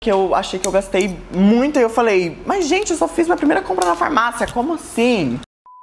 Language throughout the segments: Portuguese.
que eu achei que eu gastei muito e eu falei, mas gente, eu só fiz minha primeira compra na farmácia, como assim?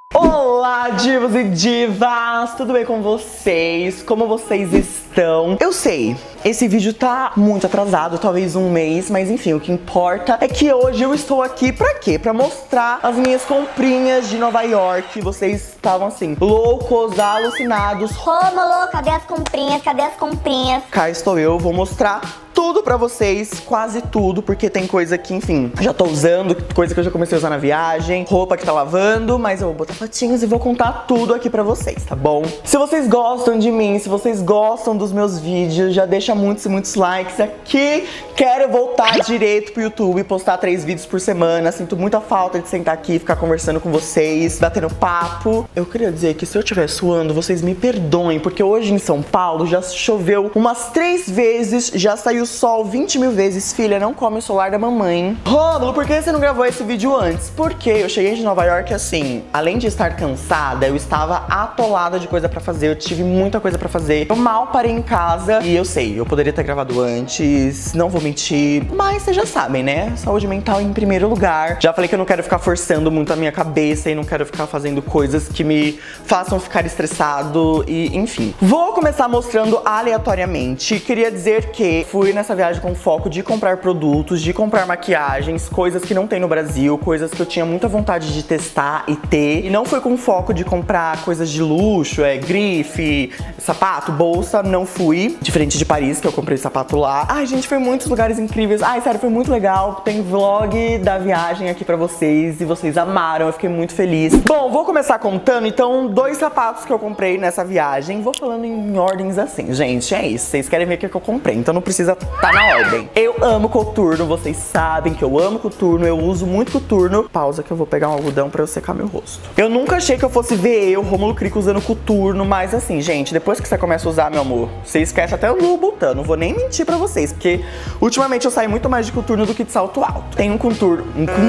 Olá, divos e divas! Tudo bem com vocês? Como vocês estão? Eu sei, esse vídeo tá muito atrasado, talvez um mês, mas enfim, o que importa é que hoje eu estou aqui pra quê? Pra mostrar as minhas comprinhas de Nova York. Vocês estavam assim, loucos, alucinados. Rômulo, cadê as comprinhas? Cadê as comprinhas? Cá estou eu, vou mostrar tudo pra vocês, quase tudo, porque tem coisa que, enfim, já tô usando, coisa que eu já comecei a usar na viagem, roupa que tá lavando, mas eu vou botar fotinhos e vou contar tudo aqui pra vocês, tá bom? Se vocês gostam de mim, se vocês gostam dos meus vídeos, já deixa muitos e muitos likes aqui. Quero voltar direito pro YouTube e postar 3 vídeos por semana. Sinto muita falta de sentar aqui, ficar conversando com vocês, batendo papo. Eu queria dizer que se eu estiver suando, vocês me perdoem, porque hoje em São Paulo já choveu umas 3 vezes, já saiu sol 20 mil vezes. Filha, não come o celular da mamãe. Rômulo, por que você não gravou esse vídeo antes? Porque eu cheguei de Nova York assim, além de estar cansada, eu estava atolada de coisa pra fazer, eu tive muita coisa pra fazer. Eu mal parei em casa e eu sei, eu poderia ter gravado antes, não vou mentir, mas vocês já sabem, né? Saúde mental em primeiro lugar. Já falei que eu não quero ficar forçando muito a minha cabeça e não quero ficar fazendo coisas que me façam ficar estressado e enfim. Vou começar mostrando aleatoriamente. Queria dizer que fui nessa viagem com foco de comprar produtos, de comprar maquiagens, coisas que não tem no Brasil, coisas que eu tinha muita vontade de testar e ter. E não foi com foco de comprar coisas de luxo, grife, sapato, bolsa, não fui. Diferente de Paris, que eu comprei sapato lá. Ai, gente, foi muitos lugares incríveis. Ai, sério, foi muito legal. Tem vlog da viagem aqui pra vocês e vocês amaram, eu fiquei muito feliz. Bom, vou começar contando, então, 2 sapatos que eu comprei nessa viagem. Vou falando em ordens assim, gente, é isso. Vocês querem ver o que eu comprei, então não precisa tá na ordem. Eu amo coturno, vocês sabem que eu amo coturno, eu uso muito coturno. Pausa que eu vou pegar um algodão pra eu secar meu rosto. Eu nunca achei que eu fosse ver eu, Rômulo Crico, usando coturno, mas assim, gente, depois que você começa a usar, meu amor, você esquece até o Louboutin, não vou nem mentir pra vocês, porque ultimamente eu saio muito mais de coturno do que de salto alto. Tem um coturno,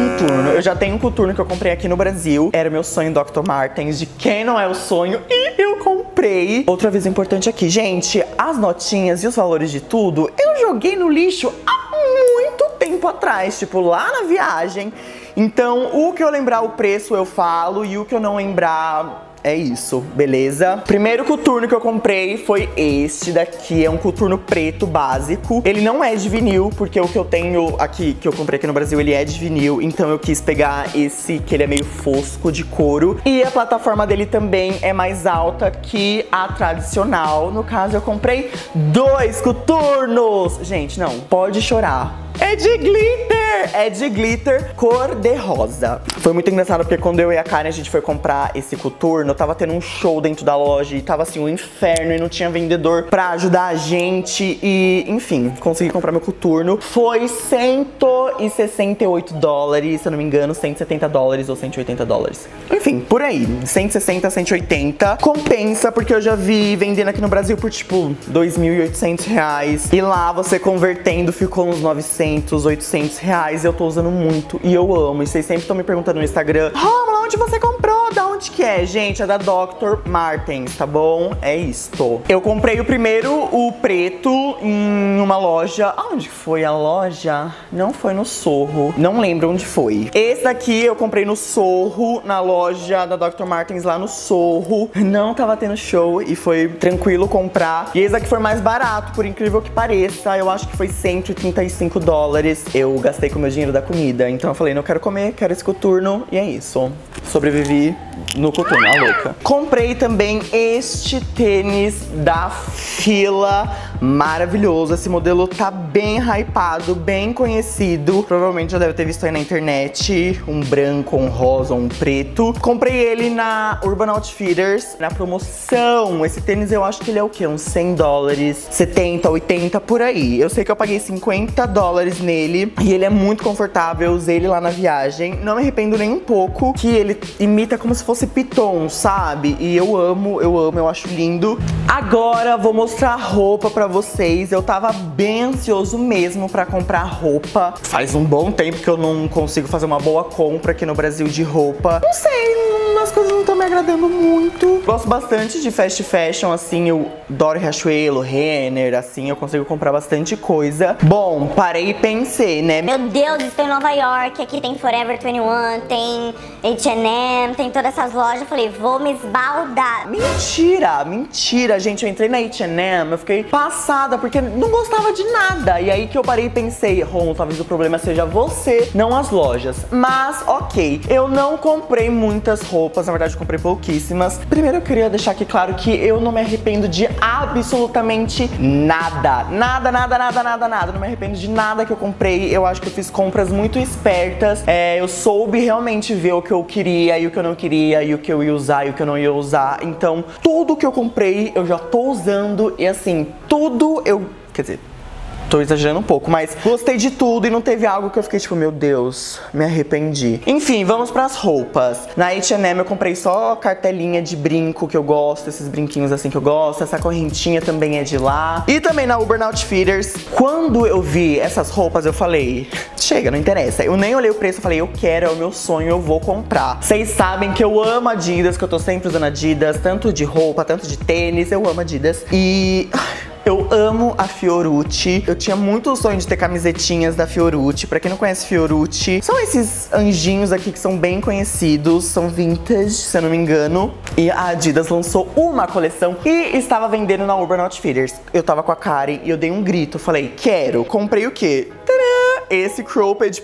eu já tenho um coturno que eu comprei aqui no Brasil, era meu sonho Dr. Martens, de quem não é o sonho, e eu comprei. Outra vez importante aqui, gente, as notinhas e os valores de tudo, eu joguei no lixo há muito tempo atrás, tipo lá na viagem. Então, o que eu lembrar o preço eu falo e o que eu não lembrar é isso, beleza? Primeiro coturno que eu comprei foi este daqui, é um coturno preto básico. Ele não é de vinil, porque o que eu tenho aqui, que eu comprei aqui no Brasil, ele é de vinil. Então eu quis pegar esse, que ele é meio fosco, de couro. E a plataforma dele também é mais alta que a tradicional. No caso, eu comprei 2 coturnos. Gente, não, pode chorar. É de glitter, cor de rosa. Foi muito engraçado porque quando eu e a Karen a gente foi comprar esse coturno, tava tendo um show dentro da loja e tava assim um inferno e não tinha vendedor pra ajudar a gente e, enfim, consegui comprar meu coturno. Foi 168 dólares, se eu não me engano, 170 dólares ou 180 dólares. Enfim, por aí, 160, 180. Compensa porque eu já vi vendendo aqui no Brasil por tipo 2.800 reais e lá você convertendo ficou uns 900, 800 reais. Eu tô usando muito e eu amo. E vocês sempre estão me perguntando no Instagram: Rômulo, onde você comprou? Da onde que é? Gente, é da Dr. Martens, tá bom? É isto. Eu comprei o primeiro, o preto, em uma loja. Aonde foi a loja? Não foi no Sorro. Não lembro onde foi. Esse daqui eu comprei no Sorro, na loja da Dr. Martens lá no Sorro. Não tava tendo show e foi tranquilo comprar. E esse daqui foi mais barato, por incrível que pareça. Eu acho que foi 135 dólares. Eu gastei com o meu dinheiro da comida. Então eu falei, não quero comer, quero esse coturno. E é isso. Sobrevivi no coturno, a louca. Comprei também este tênis da Fila. Maravilhoso. Esse modelo tá bem hypado, bem conhecido. Provavelmente já deve ter visto aí na internet. Um branco, um rosa, um preto. Comprei ele na Urban Outfitters, na promoção. Esse tênis eu acho que ele é o quê? Uns 100 dólares, 70, 80, por aí. Eu sei que eu paguei 50 dólares nele e ele é muito confortável. Eu usei ele lá na viagem. Não me arrependo nem um pouco, que ele imita como se fosse piton, sabe? E eu amo, eu acho lindo. Agora vou mostrar roupa pra vocês. Eu tava bem ansioso mesmo pra comprar roupa. Faz um bom tempo que eu não consigo fazer uma boa compra aqui no Brasil de roupa. Não sei, as coisas não estão tá me agradando muito. Gosto bastante de fast fashion, assim, eu adoro Riachuelo, Renner, assim, eu consigo comprar bastante coisa. Bom, parei e pensei, né? Meu Deus, estou em Nova York, aqui tem Forever 21, tem H&M, tem todas essas lojas. Eu falei, vou me esbaldar. Mentira, gente, eu entrei na H&M, eu fiquei passada, porque não gostava de nada. E aí que eu parei e pensei, Ron, talvez o problema seja você, não as lojas. Mas, ok, eu não comprei muitas roupas, na verdade eu comprei pouquíssimas. Primeiro eu queria deixar aqui claro que eu não me arrependo de absolutamente nada. Nada. Não me arrependo de nada que eu comprei. Eu acho que eu fiz compras muito espertas. Eu soube realmente ver o que eu queria e o que eu não queria, e o que eu ia usar e o que eu não ia usar. Então, tudo que eu comprei eu já tô usando e assim, tudo eu... Quer dizer... Tô exagerando um pouco, mas gostei de tudo e não teve algo que eu fiquei tipo, meu Deus, me arrependi. Enfim, vamos pras roupas. Na H&M eu comprei só cartelinha de brinco que eu gosto, esses brinquinhos assim que eu gosto. Essa correntinha também é de lá. E também na Urban Outfitters. Quando eu vi essas roupas, eu falei, chega, não interessa. Eu nem olhei o preço, eu falei, eu quero, é o meu sonho, eu vou comprar. Vocês sabem que eu amo Adidas, que eu tô sempre usando Adidas, tanto de roupa, tanto de tênis, eu amo Adidas. E... eu amo a Fiorucci. Eu tinha muito sonho de ter camisetinhas da Fiorucci. Pra quem não conhece Fiorucci, são esses anjinhos aqui que são bem conhecidos. São vintage, se eu não me engano. E a Adidas lançou uma coleção e estava vendendo na Urban Outfitters. Eu tava com a Karen e eu dei um grito. Falei, quero. Comprei o quê? Tadã! Esse cropped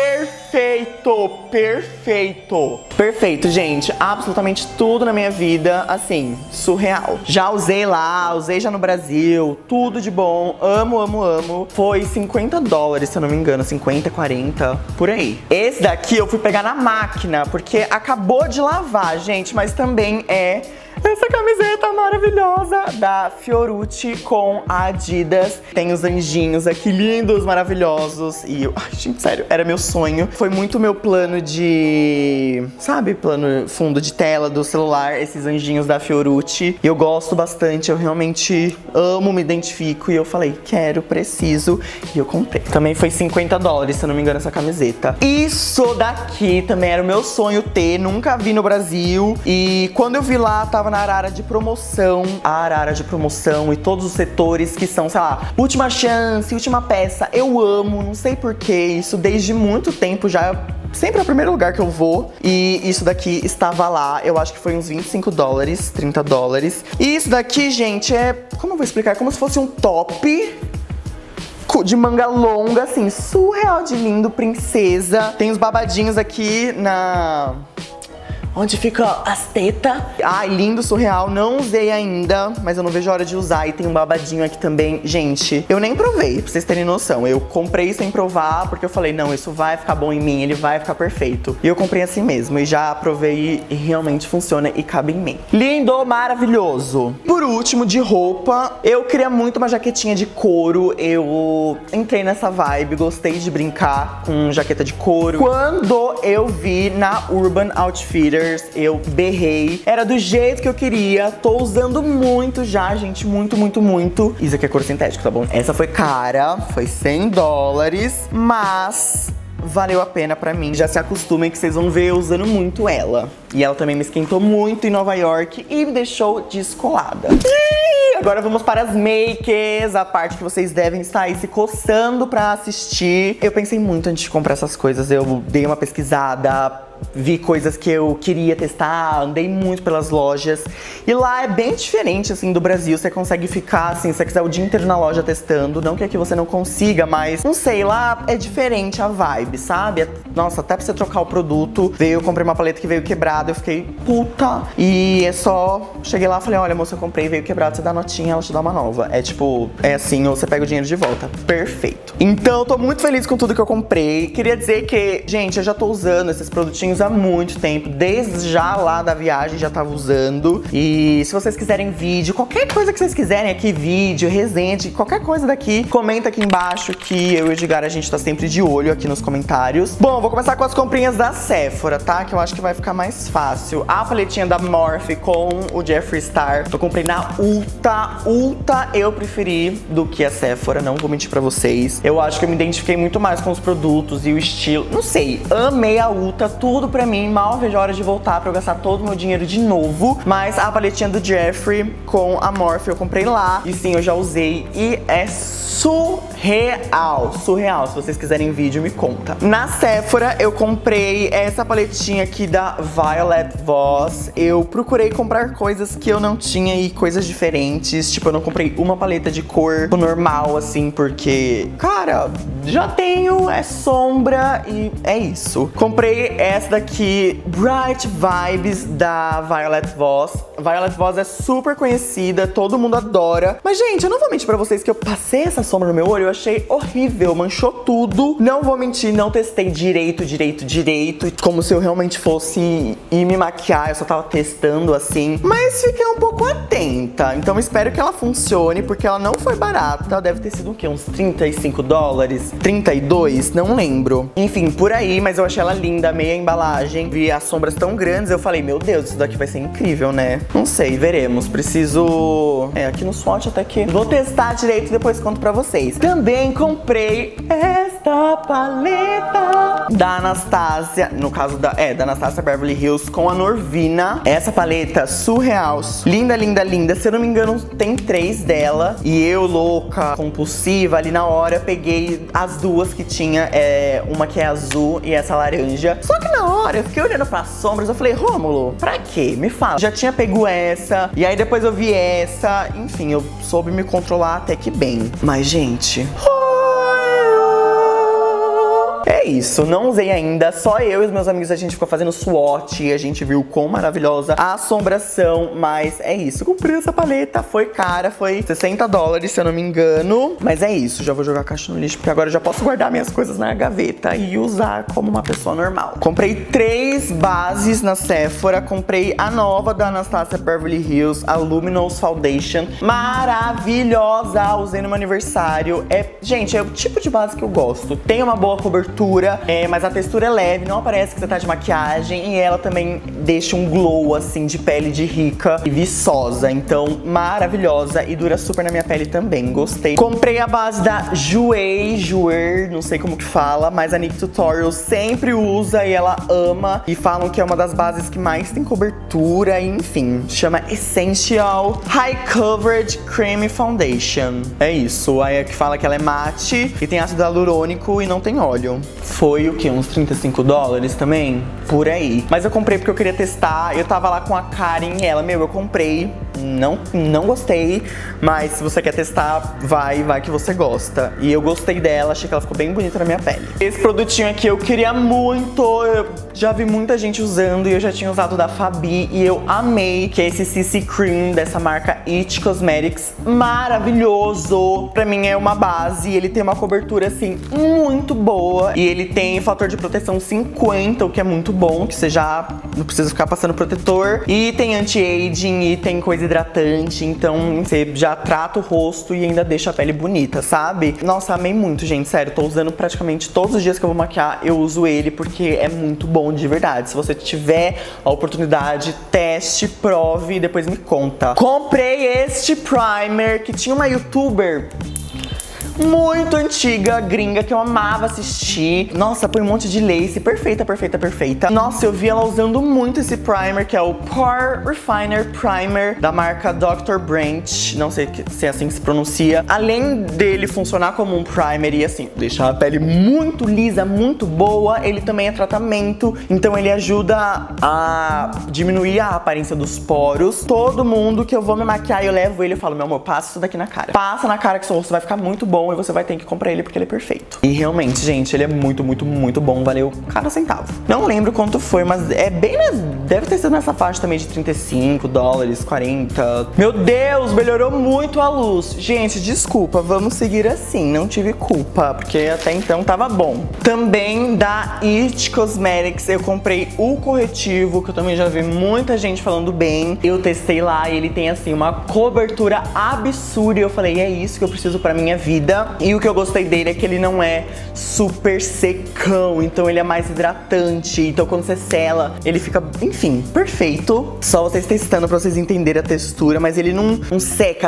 perfeito, gente. Absolutamente tudo na minha vida, assim, surreal. Já usei lá, usei já no Brasil, tudo de bom, amo. Foi $50, se eu não me engano, 50, 40, por aí. Esse daqui eu fui pegar na máquina, porque acabou de lavar, gente, mas também é... essa camiseta maravilhosa da Fiorucci com a Adidas. Tem os anjinhos aqui lindos, maravilhosos. E eu, ai, gente, sério, era meu sonho. Foi muito meu plano de... sabe, plano fundo de tela do celular, esses anjinhos da Fiorucci. E eu gosto bastante, eu realmente amo, me identifico. E eu falei, quero, preciso. E eu comprei. Também foi $50, se eu não me engano, essa camiseta. Isso daqui também era o meu sonho ter, nunca vi no Brasil. E quando eu vi lá, tava na Arara de promoção, e todos os setores que são, sei lá, última chance, última peça. Eu amo, não sei porquê, isso desde muito tempo já, sempre é o primeiro lugar que eu vou. E isso daqui estava lá, eu acho que foi uns $25, $30. E isso daqui, gente, é, como eu vou explicar? Como se fosse um top de manga longa, assim, surreal de lindo, princesa. Tem os babadinhos aqui na... onde fica as tetas. Ai, lindo, surreal. Não usei ainda, mas eu não vejo a hora de usar. E tem um babadinho aqui também. Gente, eu nem provei, pra vocês terem noção. Eu comprei sem provar, porque eu falei, não, isso vai ficar bom em mim, ele vai ficar perfeito. E eu comprei assim mesmo, e já provei e realmente funciona e cabe em mim. Lindo, maravilhoso. Por último, de roupa, eu queria muito uma jaquetinha de couro. Eu entrei nessa vibe, gostei de brincar com jaqueta de couro. Quando eu vi na Urban Outfitters, eu berrei. Era do jeito que eu queria. Tô usando muito já, gente. Muito. Isso aqui é couro sintético, tá bom? Essa foi cara, foi $100, mas valeu a pena pra mim. Já se acostumem que vocês vão ver eu usando muito ela. E ela também me esquentou muito em Nova York e me deixou descolada. Agora vamos para as makes, a parte que vocês devem estar aí se coçando pra assistir. Eu pensei muito antes de comprar essas coisas. Eu dei uma pesquisada, vi coisas que eu queria testar, andei muito pelas lojas. E lá é bem diferente, assim, do Brasil. Você consegue ficar, assim, se você quiser o dia inteiro na loja testando. Não que aqui você não consiga, mas, não sei, lá é diferente a vibe, sabe? Nossa, até pra você trocar o produto. Eu comprei uma paleta que veio quebrada, eu fiquei puta. E é só... cheguei lá e falei, olha, moça, eu comprei, veio quebrada, você dá notinha, ela te dá uma nova. É tipo, é assim, ou você pega o dinheiro de volta. Perfeito. Então, eu tô muito feliz com tudo que eu comprei. Queria dizer que, gente, eu já tô usando esses produtinhos há muito tempo, desde já lá da viagem já tava usando. E se vocês quiserem vídeo, qualquer coisa que vocês quiserem aqui, vídeo, resenha, qualquer coisa daqui, comenta aqui embaixo que eu e o Edgar, a gente tá sempre de olho aqui nos comentários. Bom, vou começar com as comprinhas da Sephora, tá? Que eu acho que vai ficar mais fácil. A paletinha da Morphe com o Jeffree Star, eu comprei na Ulta eu preferi do que a Sephora, não vou mentir pra vocês. Eu acho que eu me identifiquei muito mais com os produtos e o estilo, não sei, amei a Ulta, tudo tudo pra mim, mal vejo a hora de voltar pra eu gastar todo o meu dinheiro de novo. Mas a paletinha do Jeffree com a Morphe eu comprei lá. E sim, eu já usei e é surreal. Surreal, se vocês quiserem vídeo, me conta. Na Sephora eu comprei essa paletinha aqui da Violet Voss. Eu procurei comprar coisas que eu não tinha e coisas diferentes. Tipo, eu não comprei uma paleta de cor normal, assim, porque, cara, já tenho, é sombra e é isso. Comprei essa daqui, Bright Vibes, da Violet Voss. Violet Voss é super conhecida, todo mundo adora. Mas, gente, eu não vou mentir pra vocês que eu passei essa sombra no meu olho, eu achei horrível, manchou tudo. Não vou mentir, não testei direito, como se eu realmente fosse ir me maquiar, eu só tava testando assim. Mas fiquei um pouco atenta, então espero que ela funcione, porque ela não foi barata, deve ter sido o quê? Uns 35 dólares? 32? Não lembro. Enfim, por aí, mas eu achei ela linda, meia embalagem. Vi as sombras tão grandes, eu falei, meu Deus, isso daqui vai ser incrível, né? Não sei, veremos. Preciso... aqui no swatch até que... Vou testar direito e depois conto pra vocês. Também comprei esta paleta da Anastasia, no caso da Anastasia Beverly Hills com a Norvina. Essa paleta surreal, linda, linda, linda. Se eu não me engano, tem 3 dela. E eu, louca, compulsiva, ali na hora, peguei as duas que tinha, uma que é azul e essa laranja. Só que na hora, eu fiquei olhando pras sombras, eu falei, Rômulo, pra quê? Me fala. Já tinha pego essa, e aí depois eu vi essa. Enfim, eu soube me controlar até que bem. Mas, gente... É isso, não usei ainda, só eu e os meus amigos a gente ficou fazendo swatch e a gente viu quão maravilhosa a assombração, mas é isso, comprei essa paleta, foi cara, foi 60 dólares se eu não me engano, mas é isso, já vou jogar a caixa no lixo porque agora eu já posso guardar minhas coisas na gaveta e usar como uma pessoa normal. Comprei 3 bases na Sephora, comprei a nova da Anastasia Beverly Hills, a Luminous Foundation, maravilhosa, usei no meu aniversário, gente, é o tipo de base que eu gosto, tem uma boa cobertura, mas a textura é leve, não parece que você tá de maquiagem e ela também deixa um glow assim de pele de rica e viçosa, então maravilhosa e dura super na minha pele também, gostei. Comprei a base da Jouer, não sei como que fala, mas a Nick Tutorial sempre usa e ela ama e falam que é uma das bases que mais tem cobertura, enfim, chama Essential High Coverage Creamy Foundation. É isso, aí é que fala que ela é mate e tem ácido hialurônico e não tem óleo. Foi o que? Uns 35 dólares também? Por aí. Mas eu comprei porque eu queria testar. Eu tava lá com a Karen e ela, eu comprei. Não gostei. Mas se você quer testar, vai que você gosta. E eu gostei dela, achei que ela ficou bem bonita na minha pele. Esse produtinho aqui eu queria muito. Eu já vi muita gente usando e eu já tinha usado da Fabi e eu amei. Que é esse CC Cream dessa marca It Cosmetics. Maravilhoso. Pra mim é uma base e ele tem uma cobertura assim muito boa. E ele tem fator de proteção 50, o que é muito bom, que você já não precisa ficar passando protetor. E tem anti-aging e tem coisa hidratante, então você já trata o rosto e ainda deixa a pele bonita, sabe? Nossa, amei muito, gente, sério, tô usando praticamente todos os dias que eu vou maquiar, eu uso ele porque é muito bom de verdade. Se você tiver a oportunidade, teste, prove e depois me conta. Comprei este primer que tinha uma youtuber muito antiga, gringa, que eu amava assistir. Nossa, põe um monte de lace, perfeita, perfeita, perfeita. Nossa, eu vi ela usando muito esse primer, que é o Pore Refiner Primer, da marca Dr. Branch, não sei se é assim que se pronuncia. Além dele funcionar como um primer e assim, deixar a pele muito lisa, muito boa, ele também é tratamento, então ele ajuda a diminuir a aparência dos poros. Todo mundo que eu vou me maquiar, eu levo ele e falo, meu amor, passa isso daqui na cara. Passa na cara que seu rosto vai ficar muito bom e você vai ter que comprar ele porque ele é perfeito. E realmente, gente, ele é muito, muito, muito bom. Valeu cada centavo. Não lembro quanto foi, mas é bem... Deve ter sido nessa faixa também de 35 dólares, 40. Meu Deus, melhorou muito a luz. Gente, desculpa, vamos seguir assim. Não tive culpa, porque até então tava bom. Também da It Cosmetics eu comprei o corretivo, que eu também já vi muita gente falando bem. Eu testei lá e ele tem, assim, uma cobertura absurda. E eu falei, é isso que eu preciso pra minha vida. ainda. E o que eu gostei dele é que ele não é super secão, então ele é mais hidratante. Então quando você sela, ele fica, enfim, perfeito. Só vocês testando pra vocês entenderem a textura, mas ele não seca,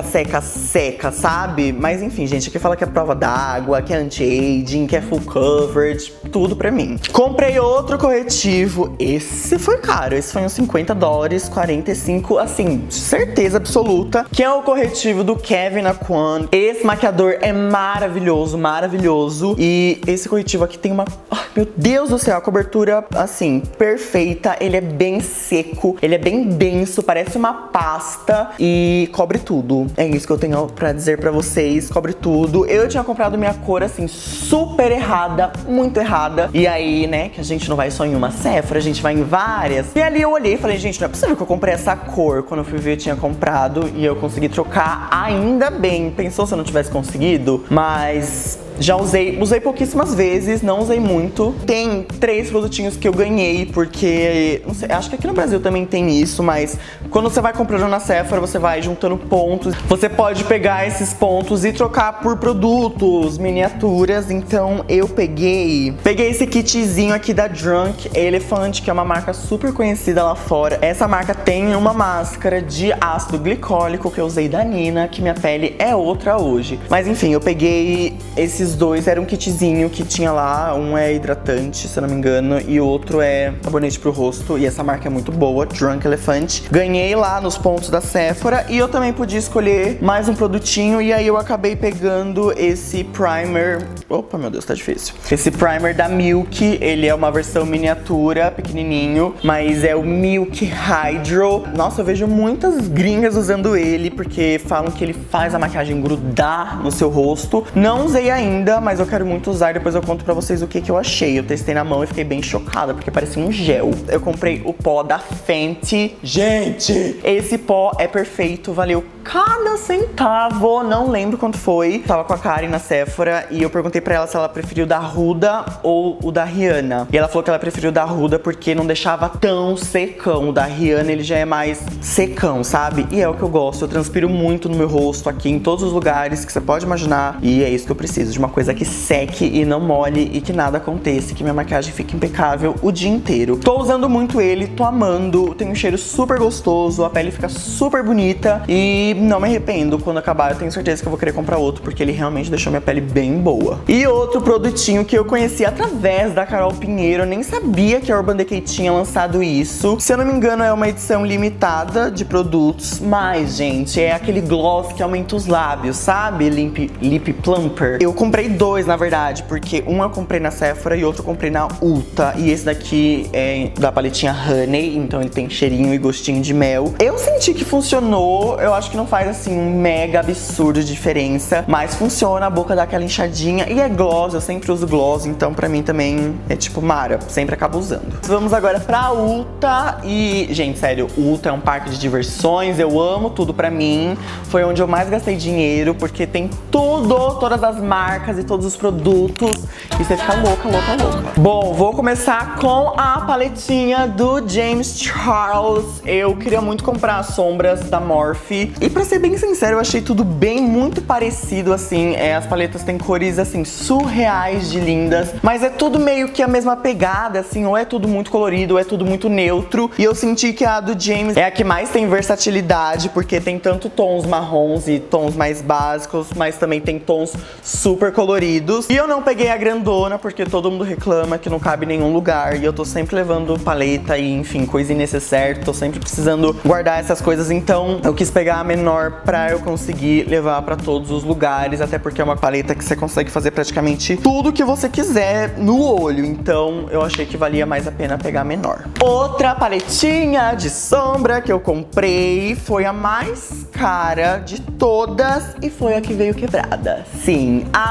sabe? Mas enfim, gente, aqui fala que é prova d'água, que é anti-aging, que é full coverage, tudo pra mim. Comprei outro corretivo, esse foi caro, esse foi uns $50, 45, assim, certeza absoluta, que é o corretivo do Kevyn Aucoin. Esse maquiador é maravilhoso, maravilhoso. E esse corretivo aqui tem uma... Ai, meu Deus do céu, a cobertura, assim, perfeita. Ele é bem seco, ele é bem denso, parece uma pasta e cobre tudo. É isso que eu tenho pra dizer pra vocês, cobre tudo. Eu tinha comprado minha cor, assim, super errada, muito errada. E aí, né, que a gente não vai só em uma Sephora, a gente vai em várias. E ali eu olhei e falei, gente, não é possível que eu comprei essa cor. Quando eu fui ver, eu tinha comprado e eu consegui trocar, ainda bem. Pensou se eu não tivesse conseguido? Mas... já usei pouquíssimas vezes, não usei muito. Tem 3 produtinhos que eu ganhei, porque, não sei, acho que aqui no Brasil também tem isso, mas quando você vai comprando na Sephora, você vai juntando pontos. Você pode pegar esses pontos e trocar por produtos, miniaturas. Então eu peguei esse kitzinho aqui da Drunk Elephant, que é uma marca super conhecida lá fora. Essa marca tem uma máscara de ácido glicólico que eu usei da Nina, que minha pele é outra hoje. Mas enfim, eu peguei esses dois, era um kitzinho que tinha lá, um é hidratante, se eu não me engano, e o outro é sabonete pro rosto, e essa marca é muito boa, Drunk Elephant. Ganhei lá nos pontos da Sephora, e eu também podia escolher mais um produtinho, e aí eu acabei pegando esse primer, opa, meu Deus, tá difícil. Esse primer da Milk, ele é uma versão miniatura, pequenininho, mas é o Milk Hydro. Nossa, eu vejo muitas gringas usando ele, porque falam que ele faz a maquiagem grudar no seu rosto. Não usei ainda, mas eu quero muito usar, depois eu conto pra vocês o que eu achei. Eu testei na mão e fiquei bem chocada, porque parecia um gel. Eu comprei o pó da Fenty. Gente, esse pó é perfeito, valeu cada centavo, não lembro quanto foi. Tava com a Karen na Sephora e eu perguntei pra ela se ela preferiu o da Huda ou o da Rihanna. E ela falou que ela preferiu o da Huda porque não deixava tão secão. O da Rihanna, ele já é mais secão, sabe? E é o que eu gosto, eu transpiro muito no meu rosto aqui, em todos os lugares que você pode imaginar. E é isso que eu preciso, de uma coisa que seque e não molhe e que nada aconteça, que minha maquiagem fique impecável o dia inteiro. Tô usando muito ele, tô amando, tem um cheiro super gostoso, a pele fica super bonita e não me arrependo. Quando acabar, eu tenho certeza que eu vou querer comprar outro, porque ele realmente deixou minha pele bem boa. E outro produtinho que eu conheci através da Carol Pinheiro, eu nem sabia que a Urban Decay tinha lançado isso. Se eu não me engano, é uma edição limitada de produtos, mas, gente, é aquele gloss que aumenta os lábios, sabe? Lip Plumper. Eu comprei 2, na verdade, porque um eu comprei na Sephora e outro eu comprei na Ulta. E esse daqui é da paletinha Honey, então ele tem cheirinho e gostinho de mel. Eu senti que funcionou, eu acho que não faz assim um mega absurdo de diferença, mas funciona, a boca dá aquela inchadinha e é gloss, eu sempre uso gloss, então pra mim também é tipo mara, sempre acabo usando. Vamos agora pra Ulta e, gente, sério, Ulta é um parque de diversões, eu amo tudo pra mim, foi onde eu mais gastei dinheiro, porque tem tudo, todas as marcas e todos os produtos, e você fica louca, louca, louca. Bom, vou começar com a paletinha do James Charles. Eu queria muito comprar as sombras da Morphe, e pra ser bem sincero, eu achei tudo bem muito parecido, assim, as paletas têm cores, assim, surreais de lindas, mas é tudo meio que a mesma pegada, assim, ou é tudo muito colorido, ou é tudo muito neutro, e eu senti que a do James é a que mais tem versatilidade, porque tem tanto tons marrons e tons mais básicos, mas também tem tons super coloridos. E eu não peguei a grandona, porque todo mundo reclama que não cabe em nenhum lugar, e eu tô sempre levando paleta e, enfim, coisa innecessária, tô sempre precisando guardar essas coisas, então eu quis pegar a menor pra eu conseguir levar pra todos os lugares, até porque é uma paleta que você consegue fazer praticamente tudo que você quiser no olho, então eu achei que valia mais a pena pegar a menor. Outra paletinha de sombra que eu comprei foi a mais cara de todas e foi a que veio quebrada. Sim, a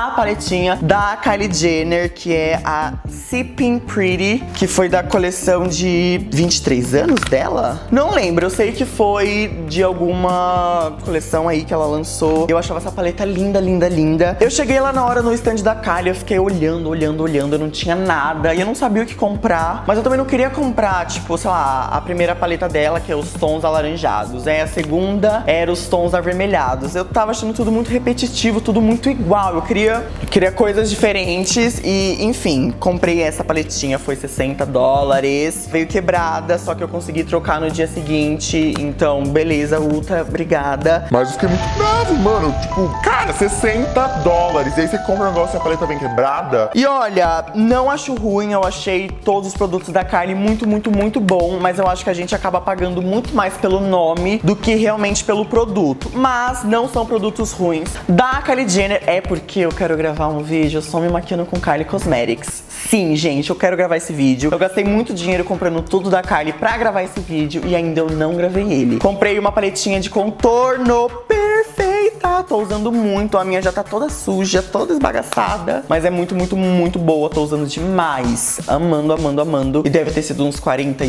a paletinha da Kylie Jenner, que é a Sipping Pretty, que foi da coleção de 23 anos dela? Não lembro, eu sei que foi de alguma coleção aí que ela lançou. Eu achava essa paleta linda, linda, linda. Eu cheguei lá na hora no stand da Kylie, eu fiquei olhando, olhando, olhando, eu não tinha nada e eu não sabia o que comprar, mas eu também não queria comprar, tipo, sei lá, a primeira paleta dela, que é os tons alaranjados, a segunda era os tons avermelhados. Eu tava achando tudo muito repetitivo, tudo muito igual. Eu queria coisas diferentes e, enfim, comprei essa paletinha, foi $60. Veio quebrada, só que eu consegui trocar no dia seguinte, então, beleza, Ulta, obrigada. Mas eu fiquei muito bravo, mano. Tipo, cara, $60. E aí você compra um negócio e a paleta vem quebrada. E olha, não acho ruim, eu achei todos os produtos da Kylie muito, muito, muito bom, mas eu acho que a gente acaba pagando muito mais pelo nome do que realmente pelo produto. Mas não são produtos ruins. Da Kylie Jenner é porque eu quero gravar um vídeo só me maquiando com Kylie Cosmetics. Sim, gente, eu quero gravar esse vídeo. Eu gastei muito dinheiro comprando tudo da Kylie pra gravar esse vídeo e ainda eu não gravei ele. Comprei uma paletinha de contorno perfeita. Tô usando muito, a minha já tá toda suja, toda esbagaçada, mas é muito, muito, muito boa. Tô usando demais, amando, amando, amando. E deve ter sido uns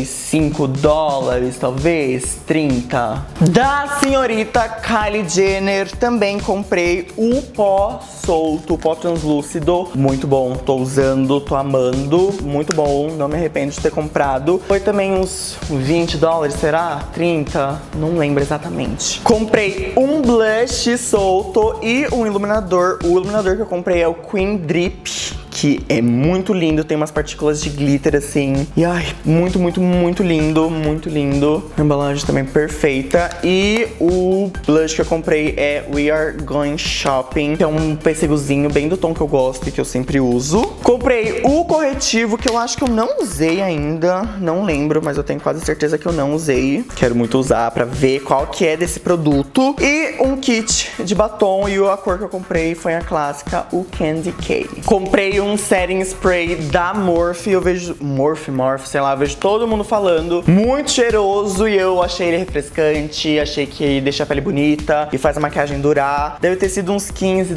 $45, talvez, 30. Da senhorita Kylie Jenner também comprei o pó solto, o pó translúcido. Muito bom, tô usando, tô amando, muito bom, não me arrependo de ter comprado. Foi também uns $20, será? 30? Não lembro exatamente. Comprei um blush solto e um iluminador. O iluminador que eu comprei é o Queen Drip, que é muito lindo, tem umas partículas de glitter assim. E ai, muito, muito, muito lindo, muito lindo. A embalagem também perfeita. E o blush que eu comprei é We Are Going Shopping, que é um pêssegozinho bem do tom que eu gosto e que eu sempre uso. Comprei o corretivo, que eu acho que eu não usei ainda, não lembro, mas eu tenho quase certeza que eu não usei. Quero muito usar pra ver qual que é desse produto. E um kit de batom, e a cor que eu comprei foi a clássica, o Candy K. Comprei um setting spray da Morphe, eu vejo Morphe, sei lá, eu vejo todo mundo falando, muito cheiroso, e eu achei ele refrescante, achei que deixa a pele bonita e faz a maquiagem durar. Deve ter sido uns $15,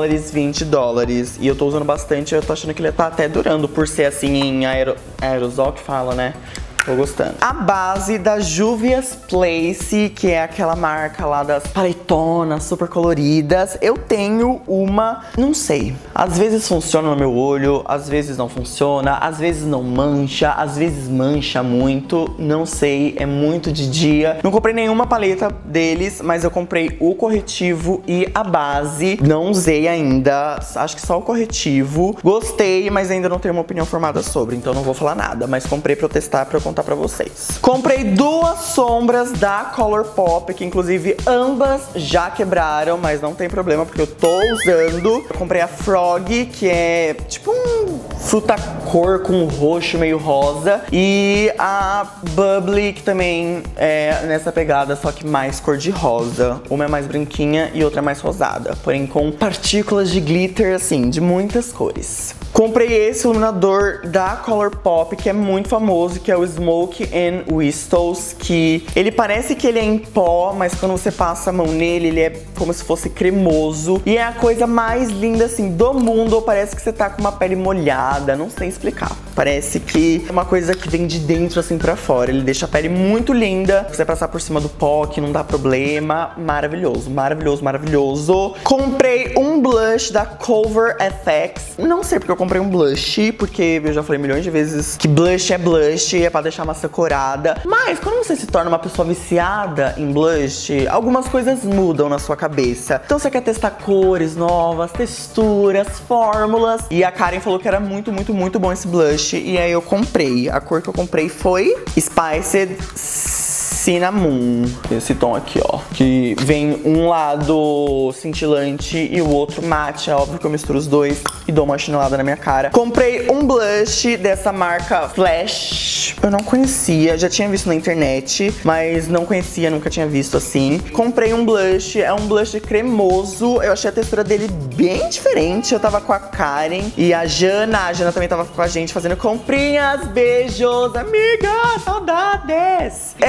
$20, e eu tô usando bastante, eu tô achando que ele tá até durando, por ser assim em aerosol que fala, né? Tô gostando. A base da Juvia's Place, que é aquela marca lá das paletonas super coloridas. Eu tenho uma, não sei, às vezes funciona no meu olho, às vezes não funciona, às vezes não mancha, às vezes mancha muito, não sei, é muito de dia. Não comprei nenhuma paleta deles, mas eu comprei o corretivo e a base. Não usei ainda, acho que só o corretivo. Gostei, mas ainda não tenho uma opinião formada sobre, então não vou falar nada, mas comprei pra eu testar, pra eu contar pra vocês. Comprei duas sombras da Colourpop, que inclusive ambas já quebraram, mas não tem problema porque eu tô usando. Eu comprei a Frog, que é tipo um fruta cor com roxo meio rosa, e a Bubbly, que também é nessa pegada, só que mais cor de rosa. Uma é mais branquinha e outra é mais rosada, porém com partículas de glitter, assim, de muitas cores. Comprei esse iluminador da Colourpop, que é muito famoso, que é o Smoke and Whistles, que ele parece que ele é em pó, mas quando você passa a mão nele, ele é como se fosse cremoso. E é a coisa mais linda, assim, do mundo. Parece que você tá com uma pele molhada, não sei explicar. Parece que é uma coisa que vem de dentro, assim, pra fora. Ele deixa a pele muito linda. Você passar por cima do pó, que não dá problema. Maravilhoso, maravilhoso, maravilhoso. Comprei um blush da Cover FX. Não sei porque eu comprei um blush, porque eu já falei milhões de vezes que blush, é pra deixar a maçã corada. Mas quando você se torna uma pessoa viciada em blush, algumas coisas mudam na sua cabeça. Então você quer testar cores novas, texturas, fórmulas. E a Karen falou que era muito, muito, muito bom esse blush. E aí eu comprei. A cor que eu comprei foi Spiced Cinnamon, esse tom aqui, ó, que vem um lado cintilante e o outro mate. É óbvio que eu misturo os dois e dou uma chinelada na minha cara. Comprei um blush dessa marca Flash. Eu não conhecia, já tinha visto na internet, mas não conhecia, nunca tinha visto assim. Comprei um blush, é um blush cremoso. Eu achei a textura dele bem diferente. Eu tava com a Karen e a Jana também tava com a gente fazendo comprinhas. Beijos, amiga, saudades! É isso.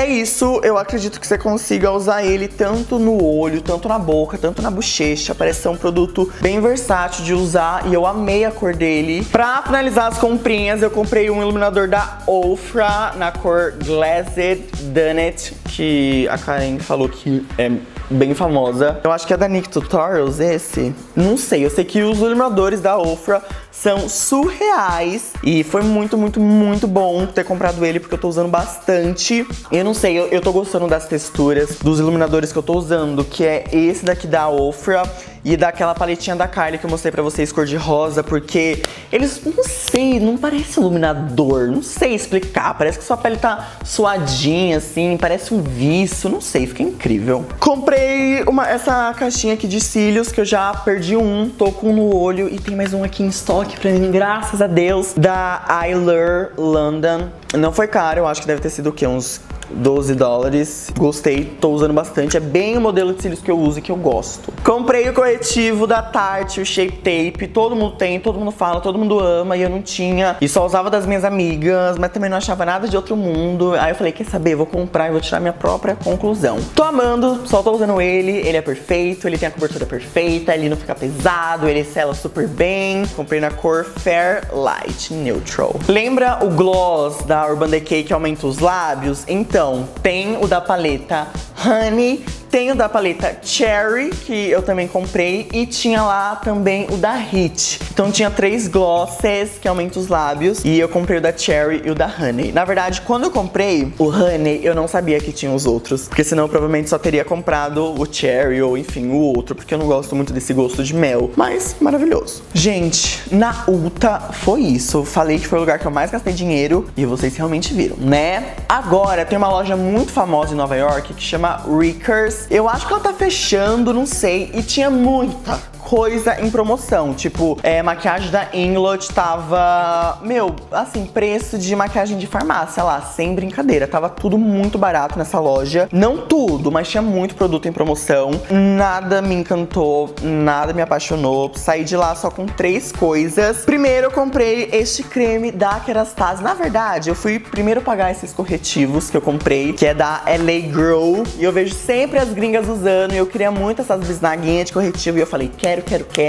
isso, eu acredito que você consiga usar ele tanto no olho, tanto na boca, tanto na bochecha. Parece ser um produto bem versátil de usar e eu amei a cor dele. Pra finalizar as comprinhas, eu comprei um iluminador da Ofra na cor Glazed Donut, que a Karen falou que é bem famosa. Eu acho que é da NYX Tutorials esse. Não sei, eu sei que os iluminadores da Ofra são surreais e foi muito, muito, muito bom ter comprado ele porque eu tô usando bastante. Eu não sei, eu tô gostando das texturas dos iluminadores que eu tô usando, que é esse daqui da Ofra e daquela paletinha da Kylie que eu mostrei pra vocês, cor de rosa, porque eles, não sei, não parece iluminador, não sei explicar, parece que sua pele tá suadinha assim, parece um viço, não sei, fica incrível. Comprei essa caixinha aqui de cílios, que eu já perdi um, tô com um no olho e tem mais um aqui em estoque pra mim, graças a Deus, da Eyelure London. Não foi caro, eu acho que deve ter sido o quê? Uns 12 dólares. Gostei, tô usando bastante. É bem o modelo de cílios que eu uso e que eu gosto. Comprei o corretivo da Tarte, o Shape Tape. Todo mundo tem, todo mundo fala, todo mundo ama. E eu não tinha. E só usava das minhas amigas, mas também não achava nada de outro mundo. Aí eu falei, quer saber? Vou comprar e vou tirar minha própria conclusão. Tô amando, só tô usando ele. Ele é perfeito, ele tem a cobertura perfeita, ele não fica pesado, ele sela super bem. Comprei na cor Fair Light Neutral. Lembra o gloss da Urban Decay que aumenta os lábios? Então, tem o da paleta Honey, tem o da paleta Cherry, que eu também comprei, e tinha lá também o da Hit. Então tinha 3 glosses que aumentam os lábios, e eu comprei o da Cherry e o da Honey. Na verdade, quando eu comprei o Honey, eu não sabia que tinha os outros, porque senão eu provavelmente só teria comprado o Cherry ou enfim, o outro, porque eu não gosto muito desse gosto de mel, mas maravilhoso. Gente, na Ulta foi isso. Falei que foi o lugar que eu mais gastei dinheiro e vocês realmente viram, né? Agora tem uma loja muito famosa em Nova York que chama Rickers. Eu acho que ela tá fechando, não sei, e tinha muita coisa em promoção, tipo, maquiagem da Inglot tava, meu, assim, preço de maquiagem de farmácia lá, sem brincadeira, tava tudo muito barato nessa loja, não tudo, mas tinha muito produto em promoção, nada me encantou, nada me apaixonou, saí de lá só com 3 coisas. Primeiro eu comprei este creme da Kerastase, na verdade eu fui primeiro pagar esses corretivos que eu comprei, que é da LA Girl, e eu vejo sempre as gringas usando, e eu queria muito essas bisnaguinhas de corretivo, e eu falei, quero.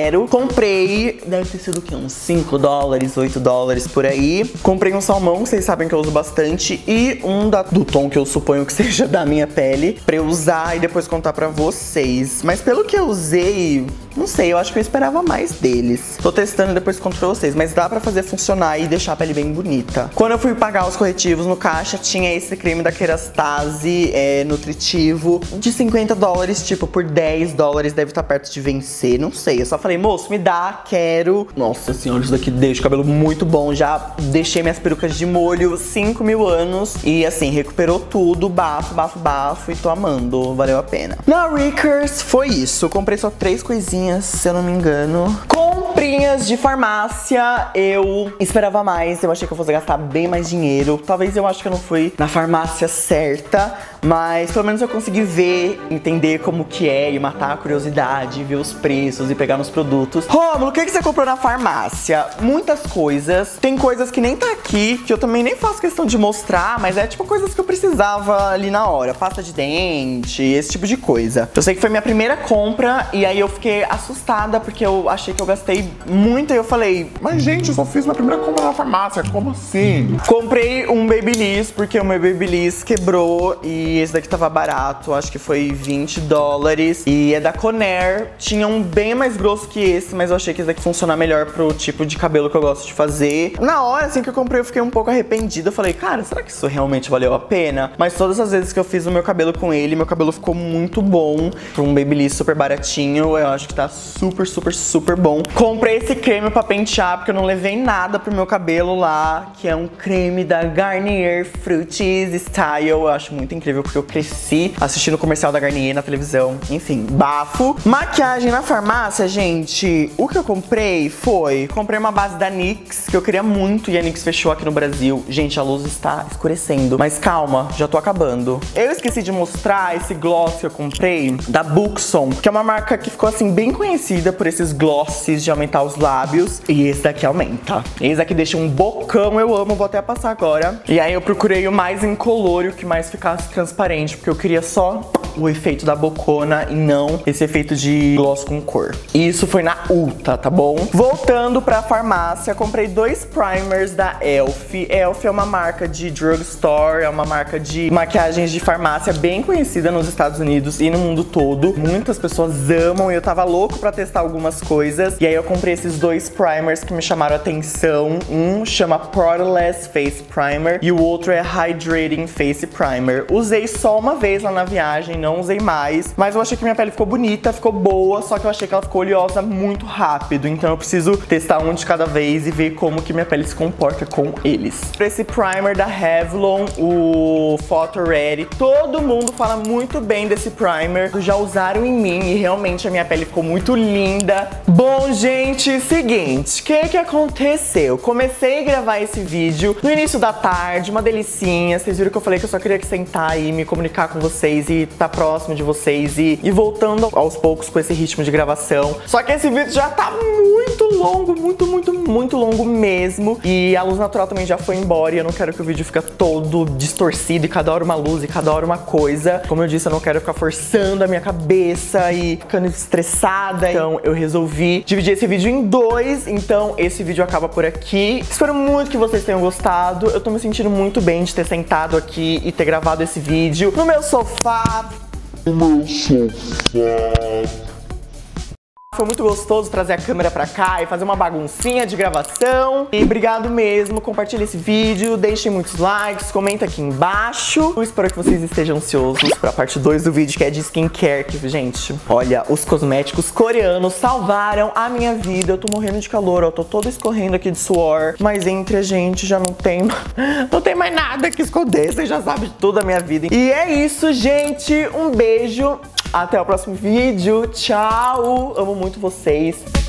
Comprei, deve ter sido o quê? Uns 5 dólares, 8 dólares por aí. Comprei um salmão, vocês sabem que eu uso bastante, e um do tom que eu suponho que seja da minha pele, pra eu usar e depois contar pra vocês. Mas pelo que eu usei, não sei, eu acho que eu esperava mais deles. Tô testando e depois conto pra vocês, mas dá pra fazer funcionar e deixar a pele bem bonita. Quando eu fui pagar os corretivos no caixa, tinha esse creme da Kerastase, nutritivo, de 50 dólares, tipo, por 10 dólares deve estar perto de vencer, não sei. Eu só falei, moço, me dá, quero. Nossa senhora, isso daqui deixa o cabelo muito bom. Já deixei minhas perucas de molho 5.000 anos. E assim, recuperou tudo, bafo, bafo, bafo. E tô amando, valeu a pena. Na Rickers foi isso. Comprei só 3 coisinhas, se eu não me engano. Comprinhas de farmácia, eu esperava mais. Eu achei que eu fosse gastar bem mais dinheiro. Talvez eu acho que eu não fui na farmácia certa, mas pelo menos eu consegui ver, entender como que é e matar a curiosidade, ver os preços e pegar nos produtos. Rômulo, o que você comprou na farmácia? Muitas coisas. Tem coisas que nem tá aqui, que eu também nem faço questão de mostrar, mas é tipo coisas que eu precisava ali na hora. Pasta de dente, esse tipo de coisa. Eu sei que foi minha primeira compra e aí eu fiquei assustada porque eu achei que eu gastei muito e eu falei, mas gente, eu só fiz minha primeira compra na farmácia, como assim? Comprei um Babyliss porque o meu Babyliss quebrou e esse daqui tava barato, acho que foi 20 dólares. E é da Conair, tinha um bem mais grosso que esse, mas eu achei que esse daqui funciona melhor pro tipo de cabelo que eu gosto de fazer. Na hora, assim, que eu comprei, eu fiquei um pouco arrependida. Eu falei, cara, será que isso realmente valeu a pena? Mas todas as vezes que eu fiz o meu cabelo com ele, meu cabelo ficou muito bom. Pra um Babyliss super baratinho, eu acho que tá super, super, super bom. Comprei esse creme pra pentear, porque eu não levei nada pro meu cabelo lá, que é um creme da Garnier Fructis Style. Eu acho muito incrível, porque eu cresci assistindo o comercial da Garnier na televisão. Enfim, bafo. Maquiagem na farmácia, gente, o que eu comprei comprei uma base da NYX, que eu queria muito, e a NYX fechou aqui no Brasil. Gente, a luz está escurecendo, mas calma, já tô acabando. Eu esqueci de mostrar esse gloss que eu comprei da Buxom, que é uma marca que ficou assim bem conhecida por esses glosses de aumentar os lábios. E esse daqui aumenta. Esse daqui deixa um bocão, eu amo, vou até passar agora. E aí eu procurei o mais incolor e o que mais ficasse transparente, porque eu queria só o efeito da bocona e não esse efeito de gloss com cor. E isso foi na Ulta, tá bom? Voltando pra farmácia, comprei 2 primers da Elf. Elf é uma marca de drugstore, é uma marca de maquiagens de farmácia bem conhecida nos Estados Unidos e no mundo todo. Muitas pessoas amam e eu tava louco pra testar algumas coisas. E aí eu comprei esses 2 primers que me chamaram a atenção. Um chama Poreless Face Primer e o outro é Hydrating Face Primer. Usei só uma vez lá na viagem, não usei mais, mas eu achei que minha pele ficou bonita, ficou boa, só que eu achei que ela ficou oleosa muito rápido, então eu preciso testar um de cada vez e ver como que minha pele se comporta com eles. Esse primer da Revlon, o Photo Ready, todo mundo fala muito bem desse primer, já usaram em mim e realmente a minha pele ficou muito linda. Bom, gente, seguinte, o que aconteceu? Comecei a gravar esse vídeo no início da tarde, uma delicinha, vocês viram que eu falei que eu só queria sentar e me comunicar com vocês e tá próximo de vocês e voltando aos poucos com esse ritmo de gravação. Só que esse vídeo já tá muito longo, muito longo mesmo. E a luz natural também já foi embora e eu não quero que o vídeo fique todo distorcido e cada hora uma luz e cada hora uma coisa. Como eu disse, eu não quero ficar forçando a minha cabeça e ficando estressada. Então eu resolvi dividir esse vídeo em 2. Então esse vídeo acaba por aqui. Espero muito que vocês tenham gostado. Eu tô me sentindo muito bem de ter sentado aqui e ter gravado esse vídeo no meu sofá. Foi muito gostoso trazer a câmera pra cá e fazer uma baguncinha de gravação. E obrigado mesmo, compartilhe esse vídeo, deixem muitos likes, comenta aqui embaixo. Eu espero que vocês estejam ansiosos pra parte 2 do vídeo, que é de skincare, que, gente, olha, os cosméticos coreanos salvaram a minha vida. Eu tô morrendo de calor, ó, tô toda escorrendo aqui de suor, mas entre a gente já não tem mais nada que esconder, vocês já sabem de tudo da minha vida. E é isso, gente, um beijo. Até o próximo vídeo. Tchau. Amo muito vocês.